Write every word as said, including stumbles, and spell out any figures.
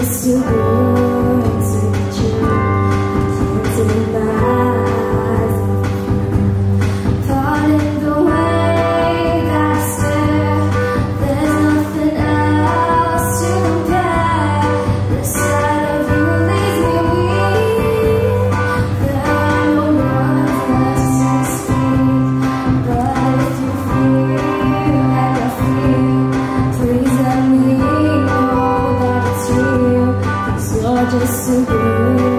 just too good to be true. Tempting lies, falling the way that I stare. There's nothing else to compare. The sight of you leaves me weak. There are no words left to speak. But if you feel like I feel, please let me know that it's real. 'Cause you're just too good.